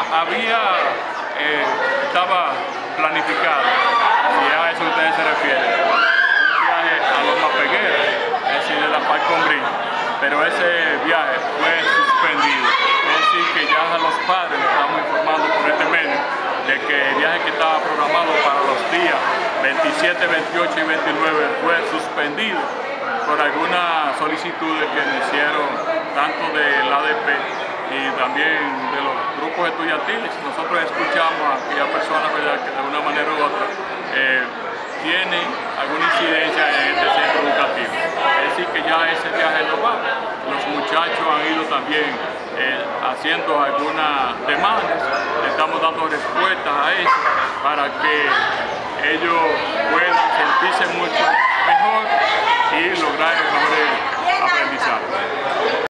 estaba planificado, si a eso ustedes se refieren, un viaje a Loma Peguera, es decir, de la Falcon Bridge, pero ese viaje fue suspendido. Es decir, que ya a los padres les estamos informando por este medio de que el viaje que estaba programado para los días 27, 28 y 29 fue suspendido por algunas solicitudes que me hicieron tanto del ADP y también de los grupos estudiantiles. Nosotros escuchamos a aquellas personas, ¿verdad?, que de una manera u otra tienen alguna incidencia en este centro educativo. Es decir, que ya ese viaje no va. Los muchachos han ido también haciendo algunas demandas, le estamos dando respuestas a eso para que ellos puedan sentirse mucho mejor y lograr mejores aprendizajes.